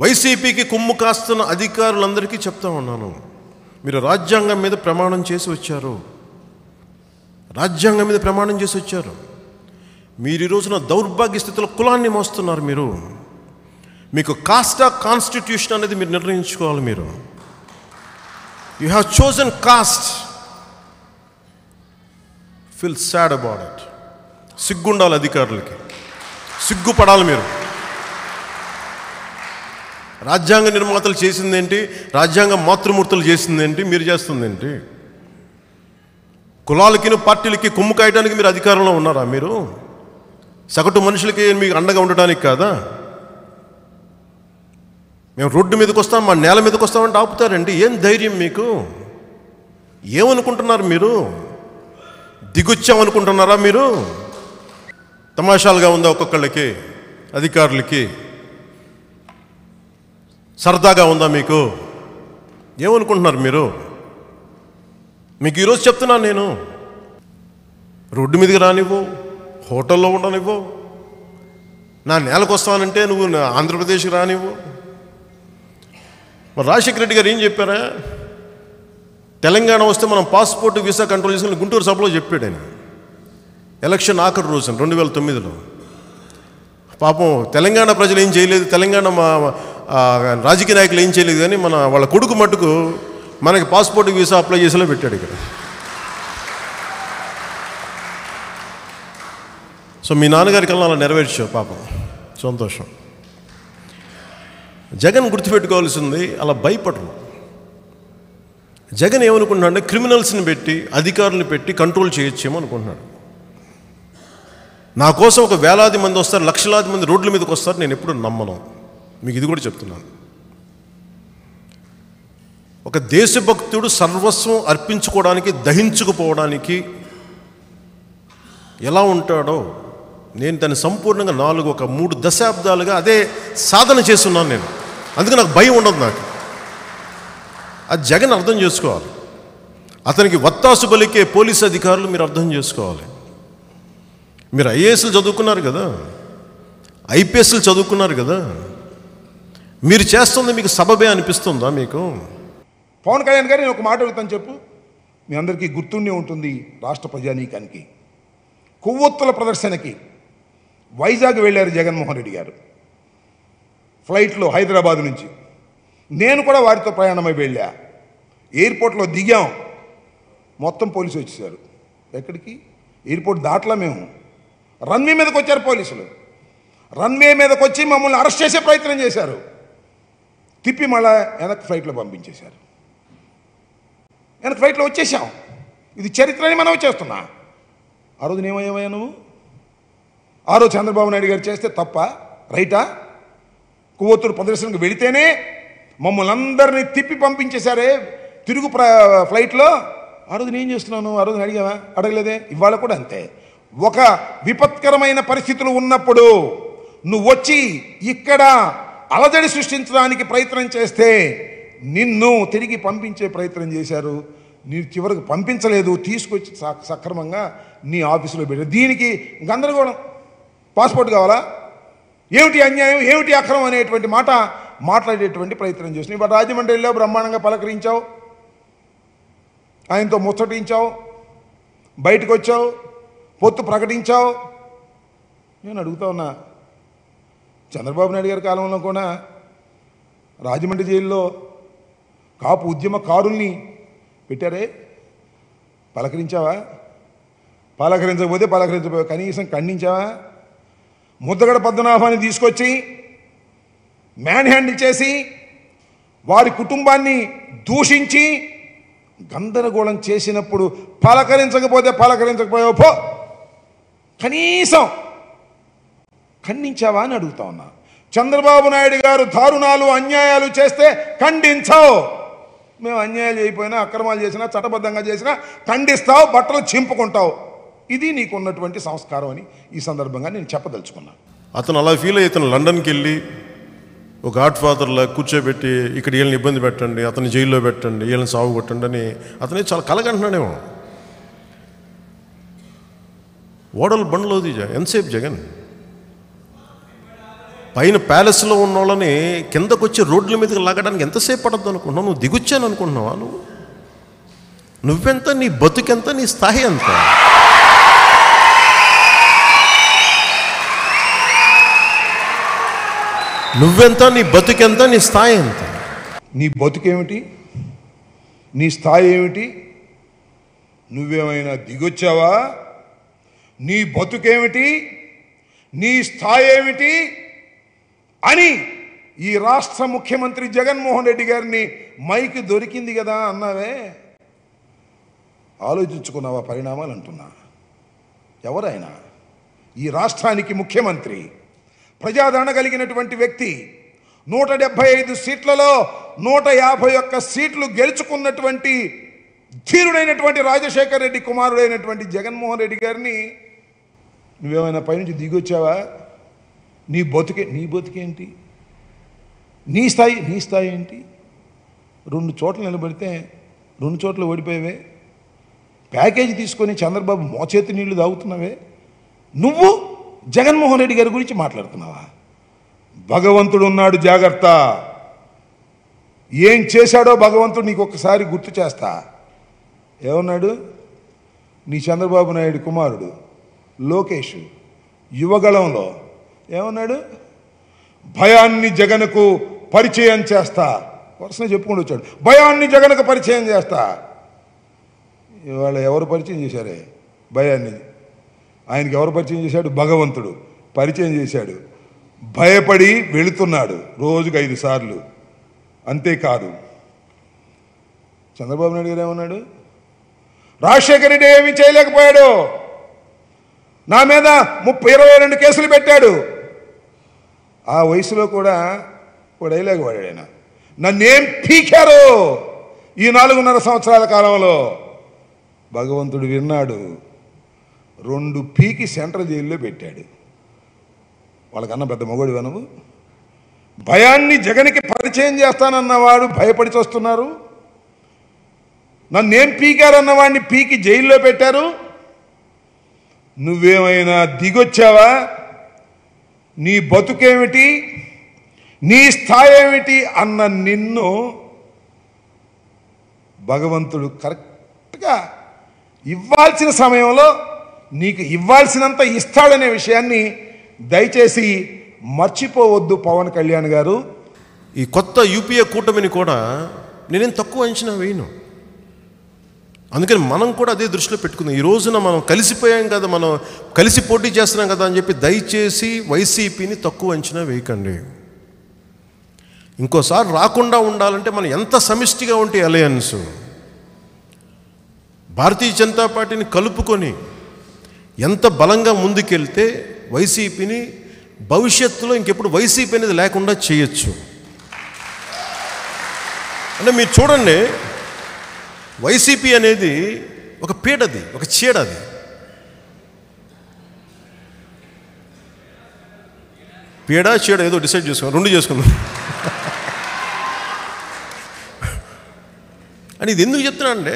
వైసీపీకి కొమ్ము కాస్తున్న అధికారులందరికీ చెప్తా ఉన్నాను, మీరు రాజ్యాంగం మీద ప్రమాణం చేసి వచ్చారు. రాజ్యాంగం మీద ప్రమాణం చేసి వచ్చారు. మీరు ఈ రోజున దౌర్భాగ్య స్థితిలో కులాన్ని మోస్తున్నారు. మీకు కాస్ట్ కాన్స్టిట్యూషన్ అనేది మీరు నిర్ణయించుకోవాలి. You have chosen caste. Feel sad about it. సిగ్గుండాలి అధికారులకి, సిగ్గుపడాలి. మీరు రాజ్యాంగ నిర్మాతలు చేసిందేంటి, రాజ్యాంగ మాతృమూర్తులు చేసిందేంటి, మీరు చేస్తుందేంటి? కులాలకి పార్టీలకి కొమ్ము కాయడానికి మీరు అధికారంలో ఉన్నారా? మీరు సగటు మనుషులకి మీకు అండగా ఉండడానికి కాదా? మేము రోడ్డు మీదకి వస్తాం, మా నేల మీదకి వస్తామంటే ఆపుతారండి. ఏం ధైర్యం మీకు? ఏమనుకుంటున్నారు మీరు? దిగుచ్చామనుకుంటున్నారా మీరు? తమాషాలుగా ఉందా ఒక్కొక్కళ్ళకి, అధికారులకి? సరదాగా ఉందా మీకు? ఏమనుకుంటున్నారు మీరు? మీకు ఈరోజు చెప్తున్నాను నేను, రోడ్డు మీదకి రానివ్వు, హోటల్లో ఉండనివ్వు, నా నేలకు వస్తానంటే నువ్వు ఆంధ్రప్రదేశ్కి రానివ్వు. మరి రాజశేఖర రెడ్డి గారు ఏం చెప్పారా? తెలంగాణ వస్తే మనం పాస్పోర్ట్ వీసా కంట్రోల్ చేసుకుని గుంటూరు సభలో చెప్పాడు ఆయన. ఎలక్షన్ ఆఖరి రోజున 2009లో. పాపం తెలంగాణ ప్రజలు ఏం చేయలేదు, తెలంగాణ రాజకీయ నాయకులు ఏం చేయలేదు, కానీ వాళ్ళ కొడుకు మట్టుకు మనకి పాస్పోర్ట్ వీసా అప్లై చేసేలా పెట్టాడు ఇక్కడ. సో మీ నాన్నగారి కల్లా అలా నెరవేర్చావు, పాపం, సంతోషం. జగన్ గుర్తుపెట్టుకోవాల్సింది, అలా భయపడరు. జగన్ ఏమనుకుంటున్నాడు అంటే క్రిమినల్స్ని పెట్టి, అధికారులను పెట్టి కంట్రోల్ చేయొచ్చేమో అనుకుంటున్నాడు. నా కోసం ఒక వేలాది మంది వస్తారు, లక్షలాది మంది రోడ్ల మీదకి వస్తారు, నేను ఎప్పుడు నమ్మను. మీకు ఇది కూడా చెప్తున్నాను. ఒక దేశభక్తుడు సర్వస్వం అర్పించుకోవడానికి, దహించుకుపోవడానికి ఎలా ఉంటాడో నేను దాన్ని సంపూర్ణంగా 3 దశాబ్దాలుగా అదే సాధన చేస్తున్నాను నేను. అందుకే నాకు భయం ఉండదు. నాకు అది జగన్ అర్థం చేసుకోవాలి. అతనికి వత్తాసు పలికే పోలీసు అధికారులు మీరు అర్థం చేసుకోవాలి. మీరు ఐఏఎస్లు చదువుకున్నారు కదా, ఐపీఎస్లు చదువుకున్నారు కదా, మీరు చేస్తుంది మీకు సబబే అనిపిస్తుందా మీకు? పవన్ కళ్యాణ్ గారు నేను ఒక మాట అడుగుతాను, చెప్పు. మీ అందరికీ గుర్తుండే ఉంటుంది, రాష్ట్ర ప్రజానీకానికి. కొవ్వొత్తుల ప్రదర్శనకి వైజాగ్ వెళ్ళారు జగన్మోహన్ రెడ్డి గారు ఫ్లైట్లో, హైదరాబాద్ నుంచి. నేను కూడా వారితో ప్రయాణమై వెళ్ళా. ఎయిర్పోర్ట్లో దిగాం, మొత్తం పోలీసు వచ్చేసారు. ఎక్కడికి? ఎయిర్పోర్ట్ దాట్లా మేము. రన్వే మీదకి వచ్చారు పోలీసులు. రన్వే మీదకి వచ్చి మమ్మల్ని అరెస్ట్ చేసే ప్రయత్నం చేశారు. తిప్పి మళ్ళా వెనక్కి ఫ్లైట్లో పంపించేశారు. వెనక్కి ఫ్లైట్లో వచ్చేసాం. ఇది చరిత్రని మనం చేస్తున్నా. ఆ రోజు ఏమయ్యావయ్యా నువ్వు? ఆ రోజు చంద్రబాబు నాయుడు గారు చేస్తే తప్ప, రైటా? కొవ్వొత్తుల ప్రదర్శనకు వెళితేనే మమ్మల్ని అందరినీ తిప్పి పంపించేశారే తిరుగు ఫ్లైట్లో. ఆ రోజు నేను చేస్తున్నాను, ఆ రోజు అడిగావా? అడగలేదే. ఇవాళ కూడా అంతే. ఒక విపత్కరమైన పరిస్థితులు ఉన్నప్పుడు నువ్వు వచ్చి ఇక్కడ అలజడి సృష్టించడానికి ప్రయత్నం చేస్తే నిన్ను తిరిగి పంపించే ప్రయత్నం చేశారు. మీరు చివరికి పంపించలేదు, తీసుకొచ్చి సక్రమంగా నీ ఆఫీసులో పెట్టారు. దీనికి గందరగోళం. పాస్పోర్ట్ కావాలా? ఏమిటి అన్యాయం, ఏమిటి అక్రమం అనేటువంటి మాట మాట్లాడేటువంటి ప్రయత్నం చేస్తున్నావు. ఇప్పుడు రాజమండ్రి వెళ్ళావు, బ్రహ్మాండంగా పలకరించావు, ఆయనతో ముచ్చటించావు, బయటకు వచ్చావు, పొత్తు ప్రకటించావు. నేను అడుగుతా ఉన్నా, చంద్రబాబు నాయుడు గారి కాలంలో కూడా రాజమండ్రి జైల్లో కాపు ఉద్యమకారుల్ని పెట్టారే, పలకరించావా? పలకరించకపోతే పలకరించబోయే, కనీసం ఖండించావా? ముద్దగడ పద్మనాభాన్ని తీసుకొచ్చి మ్యాన్ హ్యాండిల్ చేసి వారి కుటుంబాన్ని దూషించి గందరగోళం చేసినప్పుడు పలకరించకపోతే పలకరించకపోయావు పో, కనీసం ఖండించావా అని అడుగుతా ఉన్నా. చంద్రబాబు నాయుడు గారు దారుణాలు, అన్యాయాలు చేస్తే ఖండించావు. మేము అన్యాయాలు చేయకపోయినా, అక్రమాలు చేసినా, చట్టబద్ధంగా చేసినా ఖండిస్తావు, బట్టలు చింపుకుంటావు. ఇది నీకున్నటువంటి సంస్కారం అని ఈ సందర్భంగా నేను చెప్పదలుచుకున్నాను. అతను అలా ఫీల్ అయ్యి అతను లండన్కి వెళ్ళి ఒక గాడ్ ఫాదర్లా కూర్చోబెట్టి ఇక్కడ వీళ్ళని ఇబ్బంది పెట్టండి, అతన్ని జైల్లో పెట్టండి, వీళ్ళని సాగు కొట్టండి అని అతనే చాలా కలగంటున్నాడేమో. ఓడలు బండ్లోది ఎంతసేపు జగన్? పైన ప్యాలెస్లో ఉన్న వాళ్ళని కిందకు వచ్చి రోడ్ల మీదకి లాగడానికి ఎంతసేపు పడద్దు అనుకుంటున్నావు? నువ్వు దిగొచ్చాను అనుకుంటున్నావా? నువ్వెంత, నీ బతుకెంత, నీ స్థాయి ఎంత? నువ్వెంత, నీ బతుకెంత, నీ స్థాయి ఎంత? నీ బతుకేమిటి? నీ స్థాయి ఏమిటి? నువ్వేమైనా దిగొచ్చావా? నీ బతుకేమిటి, నీ స్థాయి ఏమిటి అని ఈ రాష్ట్ర ముఖ్యమంత్రి జగన్మోహన్ రెడ్డి గారిని మైక్ దొరికింది కదా అన్నావే, ఆలోచించుకున్నావా పరిణామాలు అంటున్నా? ఎవరైనా ఈ రాష్ట్రానికి ముఖ్యమంత్రి, ప్రజాదరణ కలిగినటువంటి వ్యక్తి, 175 సీట్లలో 151 సీట్లు గెలుచుకున్నటువంటి ధీరుడైనటువంటి రాజశేఖర రెడ్డి కుమారుడైనటువంటి జగన్మోహన్ రెడ్డి గారిని నువ్వేమైనా పైనుంచి దిగొచ్చావా? నీ బతుకేంటి? నీ స్థాయి ఏంటి? 2 చోట్ల నిలబడితే 2 చోట్ల ఓడిపోయావే. ప్యాకేజీ తీసుకొని చంద్రబాబు మోచేతి నీళ్లు తాగుతున్నావే. నువ్వు జగన్మోహన్ రెడ్డి గారి గురించి మాట్లాడుతున్నావా? భగవంతుడు ఉన్నాడు, జాగ్రత్త. ఏం చేశాడో భగవంతుడు నీకు ఒక్కసారి గుర్తు చేస్తా. ఏమన్నాడు? నీ చంద్రబాబు నాయుడు కుమారుడు లోకేష్ యువగళంలో ఏమన్నాడు? భయాన్ని జగన్కు పరిచయం చేస్తా. వరుసనే చెప్పుకుంటూ వచ్చాడు, భయాన్ని జగన్కు పరిచయం చేస్తా. ఇవాళ ఎవరు పరిచయం చేశారే భయాన్ని? ఆయనకి ఎవరు పరిచయం చేశాడు? భగవంతుడు పరిచయం చేశాడు. భయపడి వెళుతున్నాడు రోజుకు 5 సార్లు. అంతేకాదు, చంద్రబాబు నాయుడు గారు ఏమన్నాడు? రాజశేఖర రెడ్డి ఏమీ చేయలేకపోయాడు, నా మీద 22 కేసులు పెట్టాడు. ఆ వయసులో కూడా ఒక డైలాగ్ వాడాడు ఆయన, నన్నేం పీకారు ఈ 4.5 సంవత్సరాల కాలంలో. భగవంతుడు విన్నాడు, 2 పీకి సెంట్రల్ జైల్లో పెట్టాడు. వాళ్ళకన్నా పెద్ద మొగోడు నువ్వు. భయాన్ని జగన్కి పరిచయం చేస్తానన్నవాడు భయపడి వస్తున్నారు. నన్నేం పీకారన్నవాడిని పీకి జైల్లో పెట్టారు. నువ్వేమైనా దిగొచ్చావా? నీ బతుకేమిటి, నీ స్థాయి ఏమిటి అన్న నిన్ను భగవంతుడు కరెక్ట్గా ఇవ్వాల్సిన సమయంలో నీకు ఇవ్వాల్సినంత ఇస్తాడనే విషయాన్ని దయచేసి మర్చిపోవద్దు పవన్ కళ్యాణ్ గారు. ఈ కొత్త యూపీఏ కూటమిని కూడా నేనేం తక్కువ అంచనా వేయను. అందుకని మనం కూడా అదే దృష్టిలో పెట్టుకుందాం. ఈ రోజున మనం కలిసిపోయాం కదా, మనం కలిసి పోటీ చేస్తున్నాం కదా అని చెప్పి దయచేసి వైసీపీని తక్కువ అంచనా వేయకండి. ఇంకోసారి రాకుండా ఉండాలంటే మనం ఎంత సమిష్టిగా ఉంటే అలయన్స్, భారతీయ జనతా పార్టీని కలుపుకొని ఎంత బలంగా ముందుకెళ్తే వైసీపీని భవిష్యత్తులో ఇంకెప్పుడు వైసీపీ అనేది లేకుండా చేయొచ్చు. అంటే మీరు చూడండి, వైసీపీ అనేది ఒక పీడది, ఒక చీడది. పీడ చీడ ఏదో డిసైడ్ చేసుకున్నాం, 2 చేసుకున్నాం. అని ఇది ఎందుకు చెప్తున్నానంటే,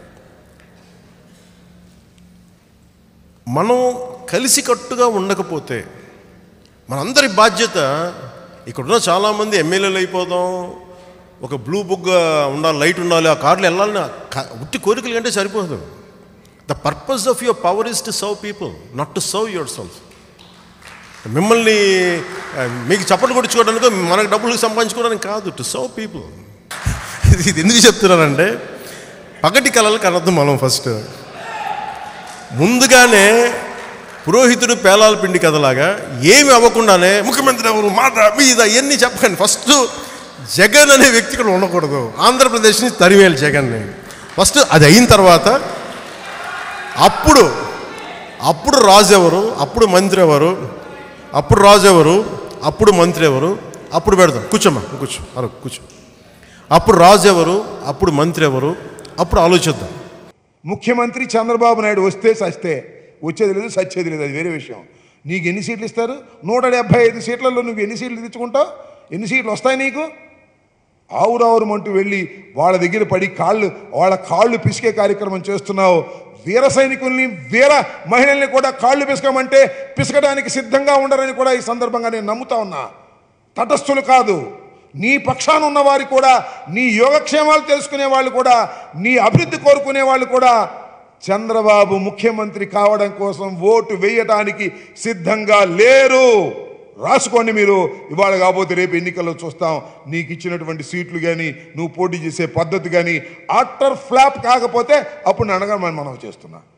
మనం కలిసికట్టుగా ఉండకపోతే మనందరి బాధ్యత, ఇక్కడున్న చాలామంది ఎమ్మెల్యేలు అయిపోదాం, ఒక బ్లూ బుక్ ఉండాలి, లైట్ ఉండాలి, ఆ కార్లు వెళ్ళాలని ఉట్టి కోరికలు కంటే సరిపోదు. The purpose of your power is to serve people, not to serve yourself. మిమ్మల్ని మీకు చప్పట్లు కొట్టించుకోవడానికి, మనకు డబ్బులు సంపాదించుకోవడానికి కాదు, టు సర్వ్ పీపుల్. ఇది ఎందుకు చెప్తున్నానంటే, పగటి కళలు కనద్దు మనం. ఫస్ట్ ముందుగానే పురోహితుడు పేలాల పిండి కథలాగా ఏమి అవ్వకుండానే ముఖ్యమంత్రి ఎవరు, మాట మీద ఇవన్నీ చెప్పకండి. ఫస్ట్ జగన్ అనే వ్యక్తి ఇక్కడ ఉండకూడదు. ఆంధ్రప్రదేశ్ నుంచి తరివేయాలి జగన్ని. ఫస్ట్ అది అయిన తర్వాత అప్పుడు రాజు ఎవరు, అప్పుడు మంత్రి ఎవరు, అప్పుడు రాజు ఎవరు, అప్పుడు మంత్రి ఎవరు, అప్పుడు పెడదాం. కూర్చోమ్మా, కూర్చో. అప్పుడు రాజు ఎవరు, అప్పుడు మంత్రి ఎవరు, అప్పుడు ఆలోచిద్దాం. ముఖ్యమంత్రి చంద్రబాబు నాయుడు వస్తే సస్తే, వచ్చేది లేదు సచ్చేది లేదు, అది వేరే విషయం. నీకు ఎన్ని సీట్లు ఇస్తారు? 175 సీట్లలో నువ్వు ఎన్ని సీట్లు తెచ్చుకుంటావు? ఎన్ని సీట్లు వస్తాయి నీకు? ఆవురావురమంటూ వెళ్ళి వాళ్ళ దగ్గర పడి వాళ్ళ కాళ్ళు పిసికే కార్యక్రమం చేస్తున్నావు. వీర సైనికుల్ని, వీర మహిళల్ని కూడా కాళ్ళు పిసకమంటే పిసకడానికి సిద్ధంగా ఉండరని కూడా ఈ సందర్భంగా నేను నమ్ముతా ఉన్నా. తటస్థులు కాదు, నీ పక్షాన ఉన్నవారు కూడా, నీ యోగక్షేమాలు తెలుసుకునే వాళ్ళు కూడా, నీ అభివృద్ధి కోరుకునే వాళ్ళు కూడా చంద్రబాబు ముఖ్యమంత్రి కావడం కోసం ఓటు వేయటానికి సిద్ధంగా లేరు. రాసుకోండి మీరు. ఇవాళ కాకపోతే రేపు ఎన్నికల్లో చూస్తాం. నీకు ఇచ్చినటువంటి సీట్లు కానీ, నువ్వు పోటీ చేసే పద్ధతి కానీ అట్టర్ ఫ్లాప్ కాకపోతే అప్పుడు అడగమని మనం చేస్తున్నా.